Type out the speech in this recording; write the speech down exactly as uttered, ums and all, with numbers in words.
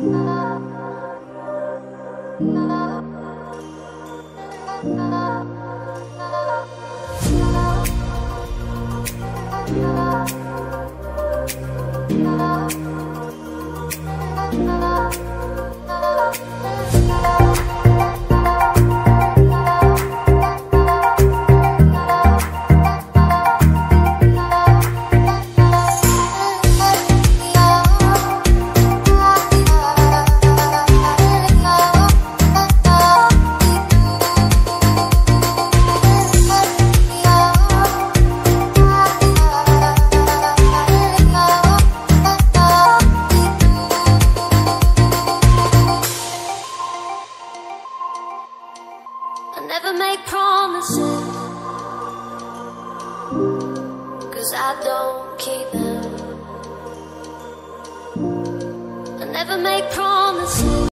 I never make promises, 'cause I don't keep them. I never make promises.